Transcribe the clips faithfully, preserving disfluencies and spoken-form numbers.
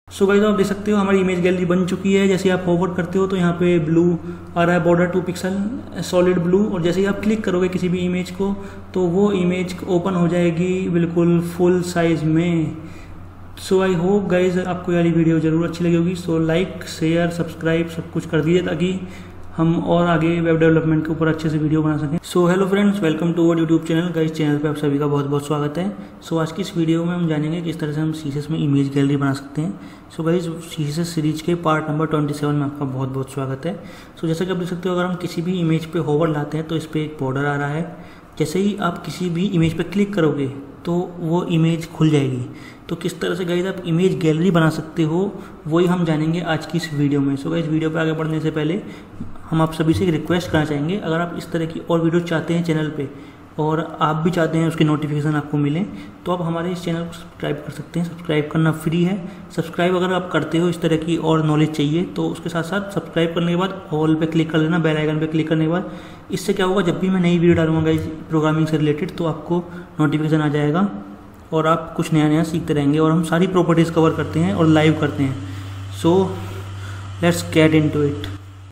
So guys आप देख सकते हो हमारी इमेज गैलरी बन चुकी है। जैसे आप फॉरवर्ड करते हो तो यहाँ पे ब्लू आ रहा है, border two pixel solid blue, और जैसे ही आप क्लिक करोगे किसी भी इमेज को तो वो इमेज ओपन हो जाएगी बिल्कुल फुल साइज में। सो आई होप गाइज आपको यारी वीडियो ज़रूर अच्छी लगी होगी। सो लाइक शेयर सब्सक्राइब सब कुछ कर दीजिए ताकि हम और आगे वेब डेवलपमेंट के ऊपर अच्छे से वीडियो बना सकें। So hello friends, welcome to our YouTube channel. Guys channel पे आप सभी का बहुत बहुत स्वागत है। सो so, आज की इस वीडियो में हम जानेंगे किस तरह से हम सीएसएस में इमेज गैलरी बना सकते हैं। सो गाइस सीएसएस सीरीज के पार्ट नंबर सत्ताईस में आपका बहुत बहुत स्वागत है। सो so, जैसा कि आप देख सकते हो, अगर हम किसी भी इमेज पे होवर लाते हैं तो इस पर एक बॉर्डर आ रहा है। जैसे ही आप किसी भी इमेज पे क्लिक करोगे तो वो इमेज खुल जाएगी। तो किस तरह से गाइस आप इमेज गैलरी बना सकते हो वही हम जानेंगे आज की इस वीडियो में। सो गाइस वीडियो पे आगे बढ़ने से पहले हम आप सभी से एक रिक्वेस्ट करना चाहेंगे, अगर आप इस तरह की और वीडियो चाहते हैं चैनल पे और आप भी चाहते हैं उसकी नोटिफिकेशन आपको मिले तो आप हमारे इस चैनल को सब्सक्राइब कर सकते हैं। सब्सक्राइब करना फ्री है। सब्सक्राइब अगर आप करते हो इस तरह की और नॉलेज चाहिए तो उसके साथ साथ सब्सक्राइब करने के बाद ऑल पे क्लिक कर लेना, बेल आइकन पे क्लिक करने के बाद। इससे क्या होगा, जब भी मैं नई वीडियो डालूंगा इस प्रोग्रामिंग से रिलेटेड तो आपको नोटिफिकेशन आ जाएगा और आप कुछ नया नया सीखते रहेंगे। और हम सारी प्रॉपर्टीज़ कवर करते हैं और लाइव करते हैं। So let's get into it.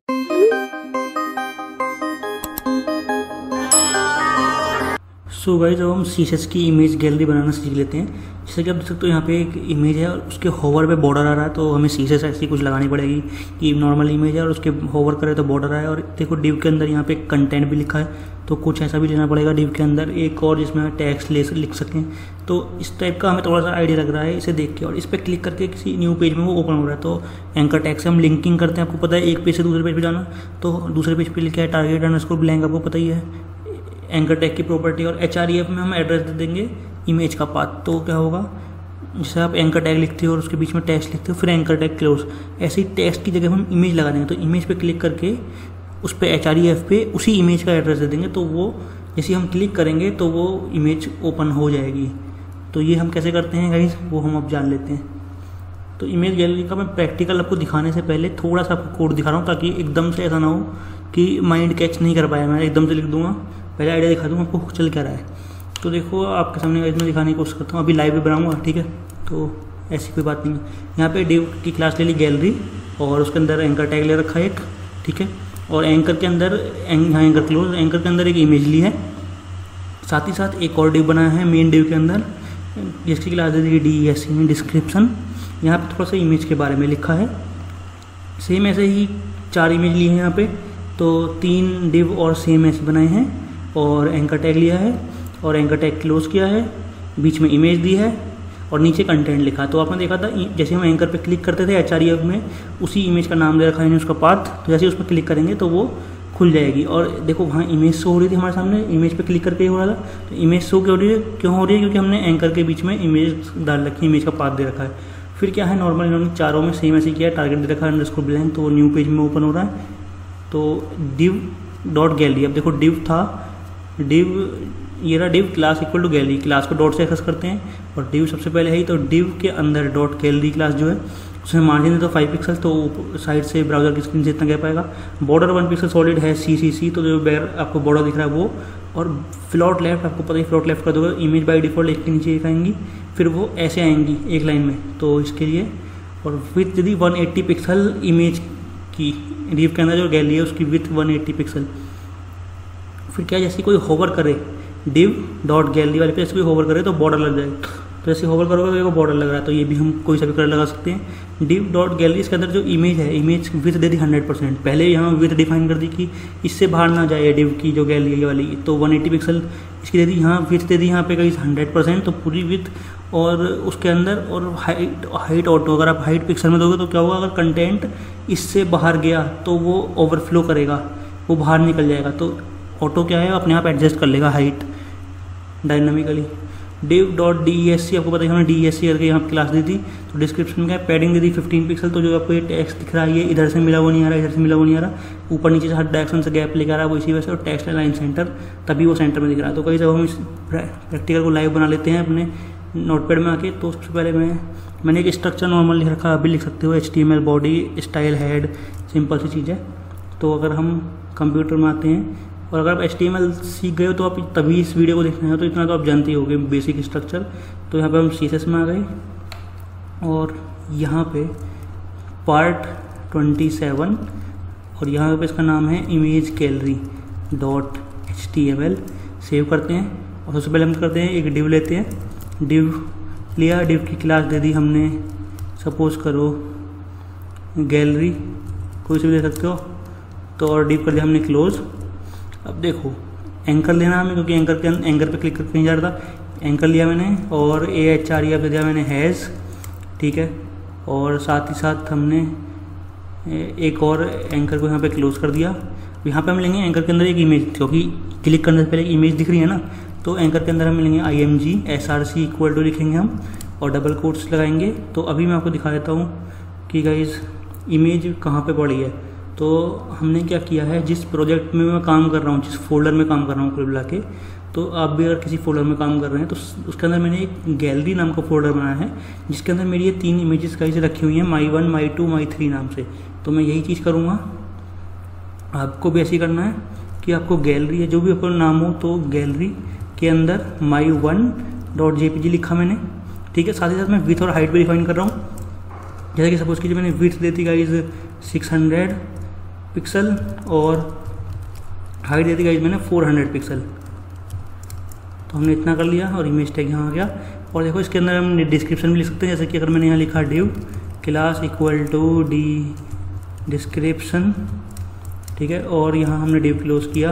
So guys अब हम सीएसएस की इमेज गैलरी बनाना सीख लेते हैं। जैसे कि आप देख सकते हो यहाँ पे एक इमेज है और उसके होवर पे बॉर्डर आ रहा है, तो हमें सीएसएस ऐसी कुछ लगानी पड़ेगी कि नॉर्मल इमेज है और उसके होवर करे तो बॉर्डर आए। और देखो डिव के अंदर यहाँ पे कंटेंट भी लिखा है, तो कुछ ऐसा भी लेना पड़ेगा डिव के अंदर एक और जिसमें टैक्स ले लिख सकें। तो इस टाइप का हमें थोड़ा सा आइडिया लग रहा है इसे देख के। और इस पर क्लिक करके किसी न्यू पेज में वो ओपन हो रहा है। तो एंकर टैग से हम लिंकिंग करते हैं। आपको पता है एक पेज से दूसरे पेज पर जाना, तो दूसरे पेज पर लिखा है टारगेट अंडरस्कोर ब्लैंक, आपको पता ही है एंकर टैग की प्रॉपर्टी। और एच आर ई एफ में हम एड्रेस दे देंगे इमेज का पाथ। तो क्या होगा, जैसे आप एंकर टैग लिखते हो और उसके बीच में टेक्स्ट लिखते हो फिर एंकर टैग क्लोज, ऐसे ही टेक्स्ट की जगह हम इमेज लगा देंगे। तो इमेज पे क्लिक करके उस पर एच आर ई एफ पे उसी इमेज का एड्रेस दे देंगे। तो वो जैसे हम क्लिक करेंगे तो वो इमेज ओपन हो जाएगी। तो ये हम कैसे करते हैं गाइस वो हम अब जान लेते हैं। तो इमेज गैलरी का मैं प्रैक्टिकल आपको दिखाने से पहले थोड़ा सा आपको कोड दिखा रहा हूँ ताकि एकदम से ऐसा ना हो कि माइंड कैच नहीं कर पाया। मैं एकदम से लिख दूंगा, पहले आइडिया दिखा दूँगा आपको चल क्या रहा है। तो देखो आपके सामने इसमें दिखाने की कोशिश करता हूँ। अभी लाइव भी बनाऊँगा, ठीक है। तो ऐसी कोई बात नहीं है। यहाँ पे डिव की क्लास ले ली गैलरी और उसके अंदर एंकर टैग ले रखा है एक, ठीक है। और एंकर के अंदर यहाँ एंकर क्लोज, एंकर के अंदर एक इमेज ली है। साथ ही साथ एक और डिव बनाया है मेन डिव के अंदर, जिसकी क्लास दे दी डी एस सी डिस्क्रिप्शन। यहाँ पे थोड़ा सा इमेज के बारे में लिखा है। सेम ऐसे ही चार इमेज लिए हैं यहाँ पे, तो तीन डिव और सेम ऐसे बनाए हैं और एंकर टैग लिया है और एंकर टैग क्लोज किया है, बीच में इमेज दी है और नीचे कंटेंट लिखा। तो आपने देखा था जैसे हम एंकर पे क्लिक करते थे एच आर ई एफ में उसी इमेज का नाम दे रखा है उसका पाथ। तो जैसे उस पर क्लिक करेंगे तो वो खुल जाएगी। और देखो वहाँ इमेज शो हो रही थी हमारे सामने, इमेज पे क्लिक करके ही हो रहा था। तो इमेज शो क्यों हो रही है क्यों हो रही है क्योंकि हमने एंकर के बीच में इमेज डाल रखी है, इमेज का पाथ दे रखा है। फिर क्या है, नॉर्मल इन्होंने चारों में सेम ऐसे किया है, टारगेट दे रखा है अंडरस्कोर ब्लैंक, तो वो न्यू पेज में ओपन हो रहा है। तो डिव डॉट गैलरी, अब देखो डिव था, डिव ये रहा div class equal to gallery, class को डॉट से एक्सेस करते हैं और डिव सबसे पहले है ही। तो डिव के अंदर डॉट गैलरी क्लास जो है उसमें मार्जिन है तो फाइव पिक्सल, तो साइड से ब्राउजर की स्क्रीन से इतना गैप आएगा। बॉर्डर वन पिक्सल सॉलिड है सी सी सी, तो जो बैर आपको बॉर्डर दिख रहा है वो। और फ्लोट लेफ्ट, आपको पता ही फ्लोट लेफ्ट कर दोगे, इमेज बाई डिफॉल्ट एक के नीचे एक आएंगी, फिर वो ऐसे आएंगी एक लाइन में, तो इसके लिए। और विथ यदि वन एट्टी पिक्सल इमेज की, डिव के अंदर जो गैलरी है उसकी विथ वन एट्टी पिक्सल। फिर क्या, जैसे कोई होवर करे डिव डॉट गैलरी वाले पे जैसे कोई होवर करे तो बॉर्डर लग जाएगा। तो जैसे होवर करोगे तो देखो बॉर्डर लग रहा है, तो ये भी हम कोई सा भी कलर लगा सकते हैं। डिव डॉट गैलरी इसके अंदर जो इमेज है, इमेज विथ दे दी हंड्रेड परसेंट, पहले यहाँ विथ डिफाइन कर दी कि इससे बाहर ना जाए डिव की जो गैलरी वाली, तो वन एट्टी पिक्सल इसकी दे दी। यहाँ विथ दे दी यहाँ पे कहीं हंड्रेड परसेंट, तो पूरी विथ। और उसके अंदर और हाइट, हाइट ऑटो, अगर आप हाइट पिक्सल में दोगे तो क्या होगा, अगर कंटेंट इससे बाहर गया तो वो ओवरफ्लो करेगा, वो बाहर निकल जाएगा। तो ऑटो क्या है, अपने आप एडजस्ट कर लेगा height dynamically. Div dot D E S C, आपको पता है हमने डी ई एस सी करके यहाँ पे क्लास दी थी। तो डिस्क्रिप्शन में क्या है, पैडिंग दे दी फिफ्टीन पिक्सल, तो जो आपको ये टेक्स्ट दिख रहा है ये इधर से मिला वो नहीं आ रहा, इधर से मिला वो नहीं आ रहा, ऊपर नीचे से हर डायरेक्शन से गैप लेकर आ रहा है वो इसी वजह से। और टेक्स्ट लाइन सेंटर, तभी वो सेंटर में दिख रहा है। तो कई जब हम इस प्रैक्टिकल को लाइव बना लेते हैं अपने नोटपैड में आके, तो सबसे पहले मैं मैंने एक स्ट्रक्चर नॉर्मल लिख रखा, अभी लिख सकते हो H T M L body style head, simple सी चीज़ है। तो अगर हम कंप्यूटर में आते हैं और अगर आप एच टी एम एल सीख गए हो तो आप तभी इस वीडियो को देखना है, तो इतना तो आप जानते ही होंगे बेसिक स्ट्रक्चर। तो यहाँ पे हम सी एस एस में आ गए और यहाँ पे पार्ट ट्वेंटी सेवन और यहाँ पे इसका नाम है image gallery dot H T M L. Save करते हैं और सबसे पहले हम करते हैं एक डिव लेते हैं। डिव लिया, डिव की क्लास दे दी हमने, सपोज करो गैलरी, कोई से भी ले सकते हो। तो और डिव कर दिया हमने क्लोज। अब देखो एंकर लेना हमें, क्योंकि एंकर के एंकर पे क्लिक करके नहीं जा रहा था। एंकर लिया मैंने और ए एच आर ई दे दिया मैंने हैज़, ठीक है। और साथ ही साथ हमने एक और एंकर को यहाँ पे क्लोज कर दिया। यहाँ पे हम लेंगे एंकर के अंदर एक इमेज, क्योंकि क्लिक करने से पहले एक इमेज दिख रही है ना, तो एंकर के अंदर हम लेंगे I M G S R C equal to लिखेंगे हम और डबल कोट्स लगाएंगे। तो अभी मैं आपको दिखा देता हूँ कि गाइज इमेज कहाँ पे पड़ी है। तो हमने क्या किया है, जिस प्रोजेक्ट में मैं काम कर रहा हूँ, जिस फोल्डर में काम कर रहा हूँ कुल मिला के, तो आप भी अगर किसी फोल्डर में काम कर रहे हैं तो उसके अंदर मैंने एक गैलरी नाम का फोल्डर बनाया है, जिसके अंदर मेरी ये तीन इमेजेस कैसे रखी हुई हैं, my one my two my three नाम से। तो मैं यही चीज़ करूँगा, आपको भी ऐसे ही करना है कि आपको गैलरी है जो भी आपका नाम हो, तो गैलरी के अंदर my one dot J P G लिखा मैंने, ठीक है। साथ ही साथ मैं विथ और हाइट भी डिफाइन कर रहा हूँ। जैसे कि सपोज कीजिए मैंने विथ देती गाइज सिक्स हंड्रेड पिक्सल और हाइट देती गाइज मैंने फोर हंड्रेड पिक्सल। तो हमने इतना कर लिया और इमेज टैग यहाँ आ गया। और देखो इसके अंदर हम डिस्क्रिप्शन भी लिख सकते हैं, जैसे कि अगर मैंने यहाँ लिखा div class equal to D description, ठीक है। और यहाँ हमने डिव क्लोज किया,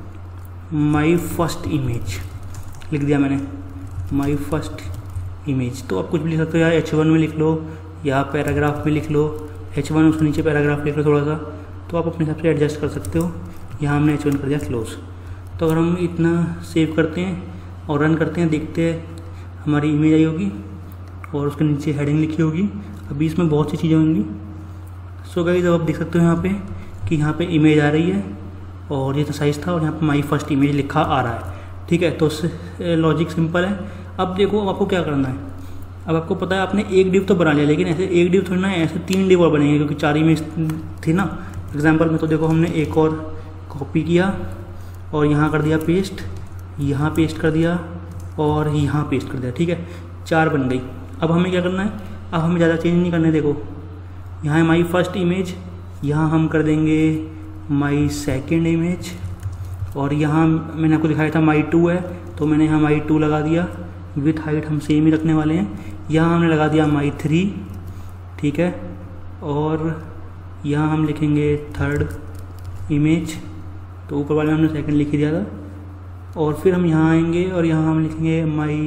माई फर्स्ट इमेज लिख दिया मैंने, माई फर्स्ट इमेज। तो आप कुछ भी लिख सकते हो, या एच वन में लिख लो या पैराग्राफ में लिख लो, एच वन उसके नीचे पैराग्राफ लिख लो थोड़ा सा, तो आप अपने हिसाब से एडजस्ट कर सकते हो। यहाँ हमने एच वन कर दिया क्लोज। तो अगर हम इतना सेव करते हैं और रन करते हैं, देखते हैं हमारी इमेज आई होगी और उसके नीचे हेडिंग लिखी होगी। अभी इसमें बहुत सी चीज़ें होंगी। सो गाइस अब आप देख सकते हो यहाँ पे कि यहाँ पे इमेज आ रही है और ये तो साइज़ था और यहाँ पे माई फर्स्ट इमेज लिखा आ रहा है, ठीक है। तो लॉजिक सिंपल है। अब देखो अब आपको क्या करना है। अब आपको पता है आपने एक डिव तो बना लिया, लेकिन ऐसे एक डिव थोड़ी ना है, ऐसे तीन डिव और बनेंगे, क्योंकि चार इमेज थी ना एग्जाम्पल में। तो देखो हमने एक और कॉपी किया और यहाँ कर दिया पेस्ट, यहाँ पेस्ट कर दिया और यहाँ पेस्ट कर दिया, ठीक है। चार बन गई। अब हमें क्या करना है, अब हमें ज़्यादा चेंज नहीं करने। देखो यहाँ है माई फर्स्ट इमेज, यहाँ हम कर देंगे माई सेकेंड इमेज और यहाँ मैंने आपको दिखाया था माई टू है, तो मैंने यहाँ माई टू लगा दिया। विथ हाइट हम सेम ही रखने वाले हैं। यहाँ हमने लगा दिया माई थ्री, ठीक है। और यहाँ हम लिखेंगे थर्ड इमेज, तो ऊपर वाले हमने सेकंड लिख दिया था। और फिर हम यहाँ आएंगे और यहाँ हम लिखेंगे माई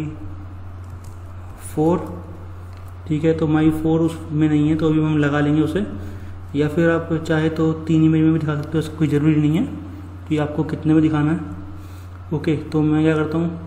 फोर, ठीक है। तो माई फोर उसमें नहीं है, तो अभी हम लगा लेंगे उसे। या फिर आप चाहे तो तीन इमेज में भी दिखा सकते हो, उसका कोई ज़रूरी नहीं है कि आपको कितने में दिखाना है। ओके, तो मैं क्या करता हूँ,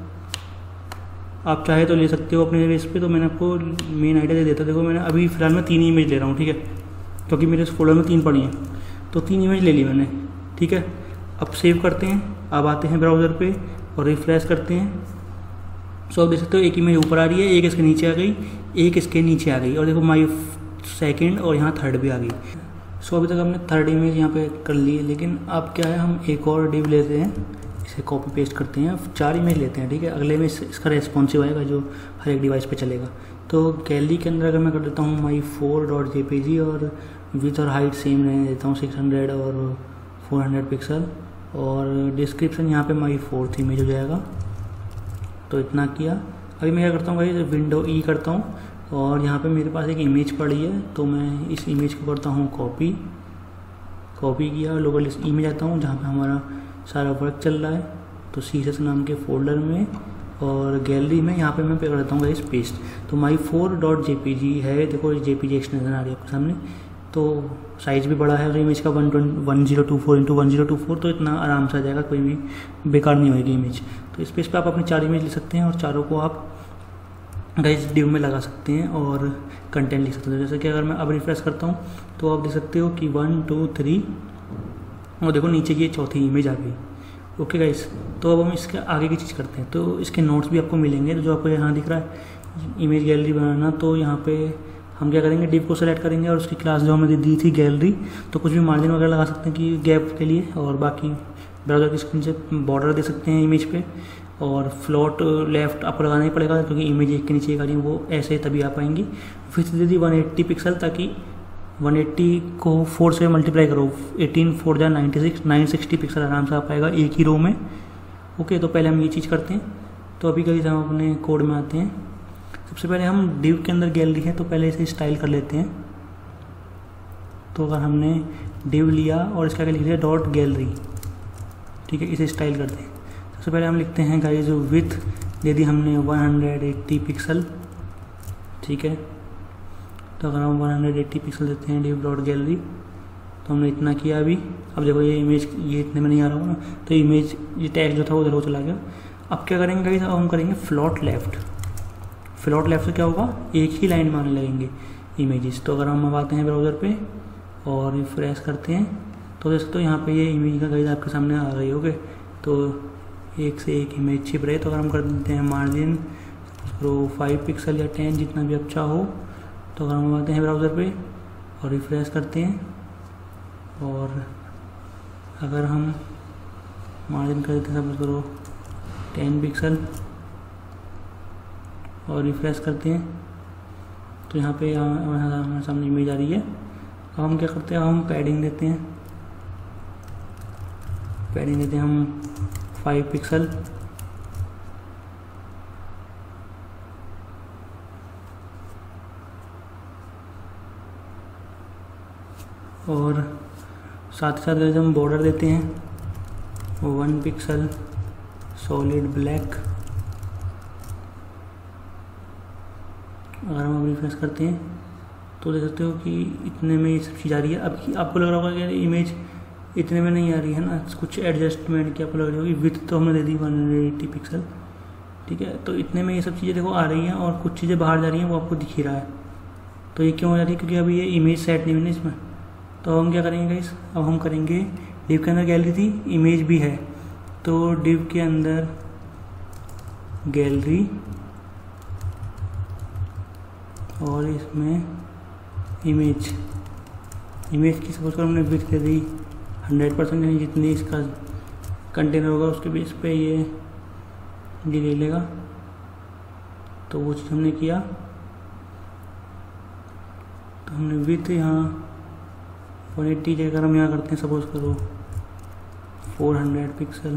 आप चाहे तो ले सकते हो अपने बेस पे। तो मैंने आपको मेन आइडिया दे देता। देखो मैंने अभी फ़िलहाल मैं तीन इमेज ले रहा हूँ, ठीक है, क्योंकि मेरे इस फोल्डर में तीन पड़ी हैं। तो तीन इमेज ले ली मैंने, ठीक है। अब सेव करते हैं, अब आते हैं ब्राउज़र पे और रिफ्रेश करते हैं। सो आप देख सकते हो एक इमेज ऊपर आ रही है, एक इसके नीचे आ गई, एक इसके नीचे आ गई, और देखो माई सेकेंड और यहाँ थर्ड भी आ गई। सो अभी तक हमने थर्ड इमेज यहाँ पे कर ली है, लेकिन अब क्या है, हम एक और डिव लेते हैं, इसे कॉपी पेस्ट करते हैं, चार इमेज लेते हैं, ठीक है। अगले में इसका रेस्पॉन्सिव आएगा जो हर एक डिवाइस पे चलेगा। तो गैलरी के अंदर अगर मैं कर देता हूँ my four dot J P G और विथ और हाइट सेम रहने देता हूँ सिक्स हंड्रेड और फोर हंड्रेड पिक्सल, और डिस्क्रिप्शन यहाँ पे माई फोर्थ इमेज हो जाएगा। तो इतना किया। अभी मैं क्या करता हूँ भाई, विंडो ई करता हूँ और यहाँ पे मेरे पास एक इमेज पड़ी है, तो मैं इस इमेज को करता हूँ कॉपी। कॉपी किया, लोकल इस इमेज आता हूँ जहाँ पे हमारा सारा वर्क चल रहा है, तो सी एस एस नाम के फोल्डर में और गैलरी में यहाँ पे मैं पे करता हूँ इस पेस्ट। तो my four dot J P G है, देखो जे पी जी एक्सटेंशन आ रही है आपके सामने। तो साइज़ भी बड़ा है इमेज का, one twenty one zero two four into one zero two four, तो इतना आराम से आ जाएगा, कोई भी बेकार नहीं होगी इमेज। तो इस पेज पे आप अपनी चार इमेज ले सकते हैं और चारों को आप गाइस डिव में लगा सकते हैं और कंटेंट लिख सकते हैं। जैसे कि अगर मैं अब रिफ्रेश करता हूँ तो आप देख सकते हो कि वन टू थ्री और देखो नीचे की चौथी इमेज आ गई। ओके गाइस, तो अब हम इसके आगे की चीज़ करते हैं। तो इसके नोट्स भी आपको मिलेंगे, तो जो आपको यहाँ दिख रहा है इमेज गैलरी बनाना, तो यहाँ पे हम क्या करेंगे, डिव को सेलेक्ट करेंगे और उसकी क्लास जो हमें दी थी गैलरी, तो कुछ भी मार्जिन वगैरह लगा सकते हैं कि गैप के लिए, और बाकी ब्राउज़र की स्क्रीन से बॉर्डर दे सकते हैं इमेज पे। और फ्लोट लेफ्ट आपको लगाना ही पड़ेगा क्योंकि इमेज एक के नीचे एक आ रही है, वो ऐसे तभी आ पाएंगी। फिर दे दी वन एट्टी पिक्सल, ताकि वन एट्टी को फोर से मल्टीप्लाई करो, एटीन फोर जा ninety six nine sixty pixel आराम से आ पाएगा एक ही रो में। ओके, तो पहले हम ये चीज़ करते हैं। तो अभी कभी हम अपने कोड में आते हैं। सबसे पहले हम डिव के अंदर गैलरी है तो पहले इसे स्टाइल कर लेते हैं। तो अगर हमने डिव लिया और इसका क्या लिख दिया डॉट गैलरी, ठीक है, इसे स्टाइल करते हैं। सबसे पहले हम लिखते हैं गाइस विथ दे दी हमने वन एट्टी पिक्सल, ठीक है। तो अगर हम वन एट्टी पिक्सल देते हैं डिव डॉट गैलरी, तो हमने इतना किया अभी। अब देखो ये इमेज ये इतने में नहीं आ रहा होगा ना, तो इमेज ये टैग जो था वो उधर हो चला गया। अब क्या करेंगे गाइस, अब हम करेंगे फ्लोट लेफ्ट। फ्लोट लेफ्ट से क्या होगा, एक ही लाइन में आने लगेंगे इमेजेस। तो अगर हम अब आते हैं ब्राउज़र पे और रिफ्रेश करते हैं तो देख सकते हो यहाँ पे ये इमेज का गाइस आपके सामने आ रही होगी। तो एक से एक इमेज छिप रहे। तो अगर हम कर देते हैं मार्जिन करो फाइव पिक्सल या टेन जितना भी अच्छा हो। तो अगर हम आते हैं ब्राउज़र पे और रिफ्रेश करते हैं और अगर हम मार्जिन कर देते हैं सपोज करो टेन पिक्सल और रिफ्रेश करते हैं तो यहाँ पे हमारे सामने इमेज आ रही है। अब हम क्या करते हैं, हम पैडिंग देते हैं, पैडिंग देते हैं हम फाइव पिक्सल और साथ ही साथ जब हम बॉर्डर देते हैं वन पिक्सल सॉलिड ब्लैक। अगर हम रिफ्रेश करते हैं तो देख सकते हो कि इतने में ये सब चीज़ आ रही है। अब आपको लग रहा होगा कि इमेज इतने में नहीं आ रही है ना, कुछ एडजस्टमेंट की आपको लग रही होगी। विथ तो हमने दे दी वन एट्टी पिक्सल, ठीक है। तो इतने में ये सब चीज़ें देखो आ रही हैं और कुछ चीज़ें बाहर जा रही हैं, वो आपको दिख ही रहा है। तो ये क्यों हो जा रही है, क्योंकि अभी ये इमेज सेट नहीं हुई ना इसमें। तो हम क्या करेंगे गाइस, अब हम करेंगे डिव के अंदर गैलरी थी, इमेज भी है, तो डिव के अंदर गैलरी और इसमें इमेज इमेज की सपोज करो हमने विड्थ दे दी हंड्रेड परसेंट, यानी जितनी इसका कंटेनर होगा उसके बेस पे ये ये ले लेगा। तो वो चीज़ हमने किया। तो हमने विड्थ यहाँ वन एट्टी लेकर हम यहाँ करते हैं सपोज करो फोर हंड्रेड पिक्सल।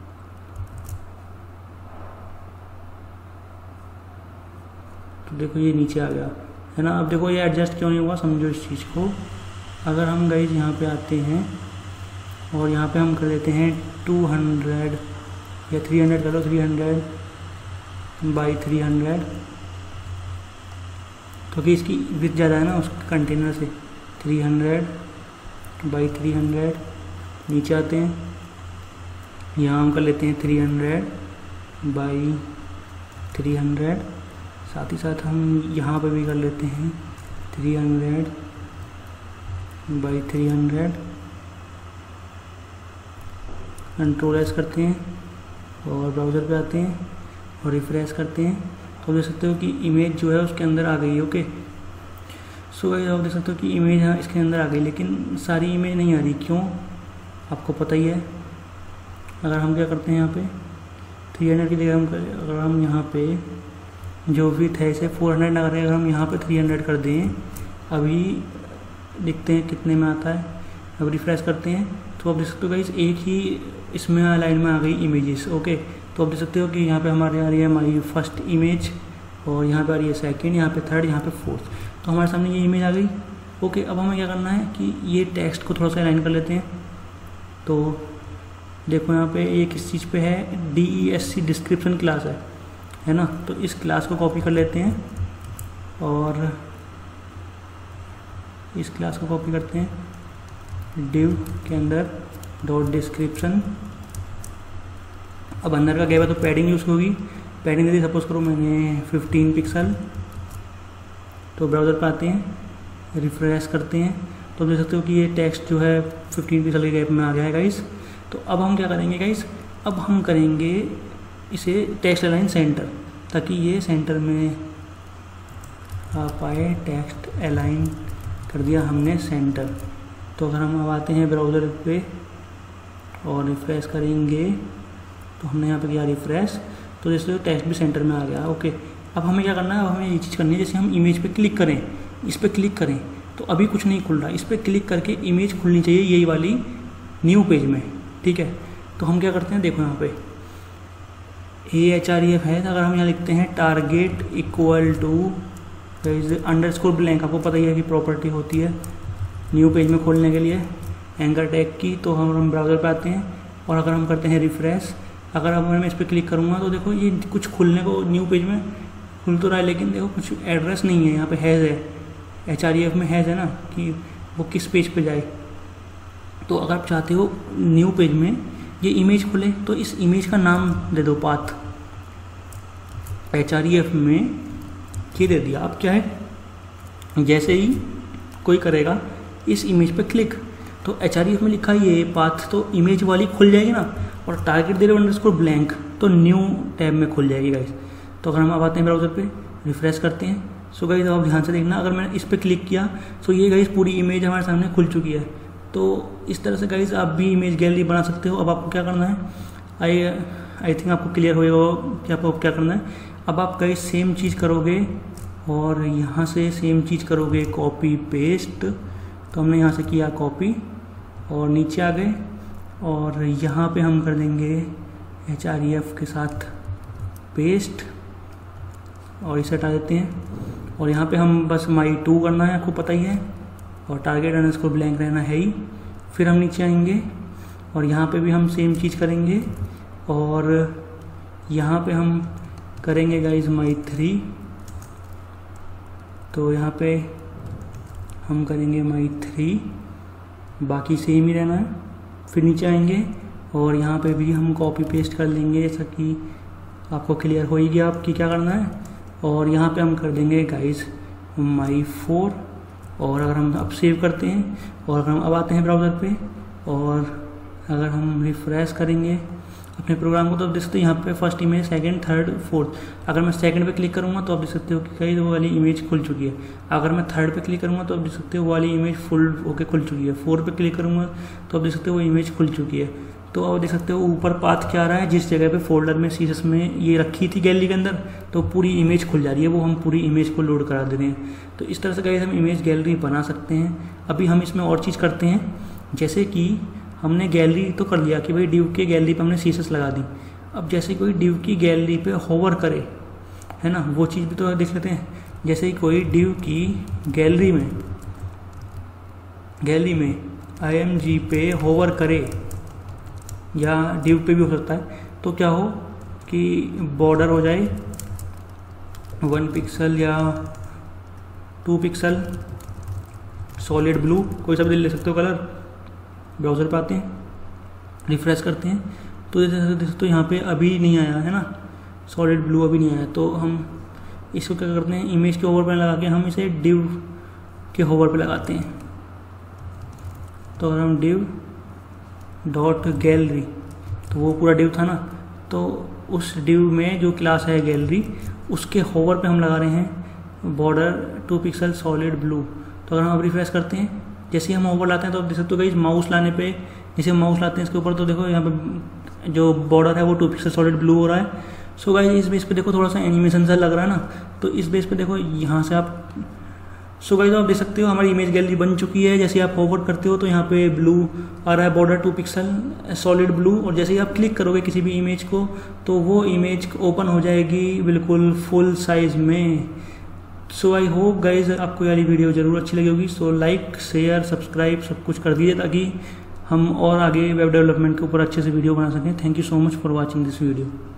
तो देखो ये नीचे आ गया है ना। अब देखो ये एडजस्ट क्यों नहीं हुआ, समझो इस चीज़ को। अगर हम गाइज यहाँ पे आते हैं और यहाँ पे हम कर लेते हैं टू हंड्रेड या थ्री हंड्रेड कर लो, three hundred by three hundred, क्योंकि इसकी विड्थ ज़्यादा है ना उस कंटेनर से। Three hundred by three hundred, नीचे आते हैं, यहाँ हम कर लेते हैं three hundred by three hundred. साथ ही साथ हम यहाँ पे भी कर लेते हैं three hundred by three hundred. Control S करते हैं और ब्राउज़र पे आते हैं और रिफ्रेश करते हैं तो देख सकते हो कि इमेज जो है उसके अंदर आ गई है। ओके, सो गाइस आप देख सकते हो कि इमेज है इसके अंदर आ गई, लेकिन सारी इमेज नहीं आ रही। क्यों, आपको पता ही है। अगर हम क्या करते हैं यहाँ पे थ्री हंड्रेड की जगह हम अगर हम यहाँ पे जो विड्थ है इसे फोर हंड्रेड ना करें, अगर हम यहाँ पे थ्री हंड्रेड कर दें, अभी देखते हैं कितने में आता है। अब रिफ्रेश करते हैं तो आप देख सकते हो गाइस एक ही इसमें लाइन में आ गई इमेजेस। ओके, तो आप देख सकते हो कि यहाँ पे हमारे आ रही है हमारी फर्स्ट इमेज और यहाँ पे आ रही है सेकंड, यहाँ पे थर्ड, यहाँ पे फोर्थ। तो हमारे सामने ये इमेज आ गई। ओके, अब हमें क्या करना है कि ये टेक्स्ट को थोड़ा सा अलाइन कर लेते हैं। तो देखो यहाँ पे ये किस चीज़ पे है, D E S C description class है है ना। तो इस क्लास को कॉपी कर लेते हैं और इस क्लास को कॉपी करते हैं डिव के अंदर डॉट डिस्क्रिप्शन। अब अंदर का गया तो पैडिंग यूज़ होगी। पैडिंग यदि सपोज करो मैंने फिफ्टीन पिक्सल। तो ब्राउज़र पर आते हैं, रिफ्रेश करते हैं तो देख सकते हो कि ये टेक्स्ट जो है फिफ्टीन पिक्सल के गैप में आ गया है गाइस। तो अब हम क्या करेंगे गाइस, अब हम करेंगे इसे टेक्स्ट अलाइन सेंटर, ताकि ये सेंटर में आ पाए। टेक्स्ट अलाइन कर दिया हमने सेंटर। तो अगर हम अब आते हैं ब्राउज़र पे और रिफ्रेश करेंगे तो हमने यहाँ पे किया रिफ्रेश। तो जैसे टेक्स्ट भी सेंटर में आ गया। ओके, अब हमें क्या करना है, अब हमें ये चीज़ करनी है, जैसे हम इमेज पे क्लिक करें, इस पर क्लिक करें तो अभी कुछ नहीं खुल रहा, इस पर क्लिक करके इमेज खुलनी चाहिए यही वाली न्यू पेज में, ठीक है। तो हम क्या करते हैं, देखो यहाँ पे A H R E F है, अगर हम यहाँ लिखते हैं target equal to underscore blank, आपको पता ही है कि प्रॉपर्टी होती है न्यू पेज में खोलने के लिए एंकर टैग की, तो हम हम ब्राउज़र पे आते हैं और अगर हम करते हैं रिफ्रेश, अगर अब मैं इस पर क्लिक करूँगा तो देखो ये कुछ खुलने को न्यू पेज में खुल तो रहा है, लेकिन देखो कुछ एड्रेस नहीं है, यहाँ पे हैज़ है, एच आर ई एफ में हैज़ है ना कि वो किस पेज पे जाए। तो अगर आप चाहते हो न्यू पेज में ये इमेज खुले तो इस इमेज का नाम दे दो path, H R E F में ये दे दिया। अब क्या है, जैसे ही कोई करेगा इस इमेज पे क्लिक तो एच आर ई एफ में लिखा है ये पाथ, तो इमेज वाली खुल जाएगी ना, और टारगेट दे रहे अंडर स्कोर ब्लैंक तो न्यू टैब में खुल जाएगी गाइस। तो अगर हम अब आते हैं ब्राउज़र पे, रिफ्रेश करते हैं, सो गाइस आप ध्यान से देखना, अगर मैंने इस पर क्लिक किया तो ये गाइस पूरी इमेज हमारे सामने खुल चुकी है। तो इस तरह से गाइस आप भी इमेज गैलरी बना सकते हो। अब आपको क्या करना है, आई आई थिंक आपको क्लियर होगा कि आपको क्या करना है। अब आप गाइस सेम चीज़ करोगे और यहाँ से सेम चीज़ करोगे, कॉपी पेस्ट, तो हमने यहाँ से किया कॉपी और नीचे आ गए और यहाँ पे हम कर देंगे एच आर ई एफ के साथ पेस्ट और इसे हटा देते हैं और यहाँ पे हम बस माई टू करना है, आपको पता ही है, और टारगेट अंडरस्कोर ब्लैंक रहना है ही। फिर हम नीचे आएंगे और यहाँ पे भी हम सेम चीज़ करेंगे और यहाँ पे हम करेंगे गाइज माई थ्री, तो यहाँ पे हम करेंगे माई थ्री, बाकी सेम ही रहना है। फिर नीचे आएंगे और यहाँ पे भी हम कॉपी पेस्ट कर लेंगे, जैसा कि आपको क्लियर हो ही गया आपकी क्या करना है। और यहाँ पे हम कर देंगे गाइज माई फोर, और अगर हम अब सेव करते हैं और अगर हम अब आते हैं ब्राउज़र पे और अगर हम रिफ्रेश करेंगे अपने प्रोग्राम को तो आप देख सकते हो यहाँ पे first image, second, third, fourth. अगर मैं सेकंड पे क्लिक करूँगा तो आप देख सकते हो कि कई वो वाली इमेज खुल चुकी है। अगर मैं थर्ड पे क्लिक करूँगा तो आप देख सकते हो वो वाली इमेज फुल होके खुल चुकी है। फोर्थ पे क्लिक करूँगा तो आप देख सकते हो वो इमेज खुल चुकी है। तो आप देख सकते हो ऊपर पाथ क्या आ रहा है, जिस जगह पे फोल्डर में सीएसएस में ये रखी थी गैलरी के अंदर, तो पूरी इमेज खुल जा रही है, वो हम पूरी इमेज को लोड करा दे रहे हैं। तो इस तरह से गाइस हम इमेज गैलरी बना सकते हैं। अभी हम इसमें और चीज़ करते हैं, जैसे कि हमने गैलरी तो कर लिया कि भाई डिव के गैलरी पे हमने सीएसएस लगा दी। अब जैसे कोई डिव की गैलरी पे होवर करे, है ना, वो चीज़ भी तो देख लेते हैं। जैसे ही कोई डिव की गैलरी में गैलरी में आई एम जी पे होवर करे या डिव पे भी हो सकता है, तो क्या हो कि बॉर्डर हो जाए वन पिक्सल या टू पिक्सल सॉलिड ब्लू, कोई सा भी ले सकते हो कलर। ब्राउज़र पे आते हैं, रिफ्रेश करते हैं, तो जैसे देख सकते हो यहाँ पे अभी नहीं आया है ना, सॉलिड ब्लू अभी नहीं आया। तो हम इसको क्या करते हैं, इमेज के होवर पे लगा के हम इसे डिव के होवर पे लगाते हैं। तो अगर हम डिव डॉट गैलरी, तो वो पूरा डिव था ना, तो उस डिव में जो क्लास है गैलरी, उसके होवर पे हम लगा रहे हैं border two pixel solid blue. तो अगर हम अब रिफ्रेश करते हैं, जैसे ही हम ओवर लाते हैं तो आप देख सकते हो गाइस माउस लाने पे, जैसे माउस लाते हैं इसके ऊपर, तो देखो यहाँ पे जो बॉर्डर है वो टू पिक्सल सॉलिड ब्लू हो रहा है। सो गाइस इस बेस पे देखो थोड़ा सा एनिमेशन सा लग रहा है ना, तो इस बेस पे देखो यहाँ से आप सो गाइस आप देख सकते हो हमारी इमेज गैलरी बन चुकी है। जैसे आप फॉरवर्ड करते हो तो यहाँ पे ब्लू आ रहा है, border two pixel solid blue, और जैसे ही आप क्लिक करोगे किसी भी इमेज को तो वो इमेज ओपन हो जाएगी बिल्कुल फुल साइज में। सो आई होप गाइज आपको यारी वीडियो ज़रूर अच्छी लगी होगी। सो लाइक शेयर सब्सक्राइब सब कुछ कर दीजिए ताकि हम और आगे वेब डेवलपमेंट के ऊपर अच्छे से वीडियो बना सकें। Thank you so much for watching this video.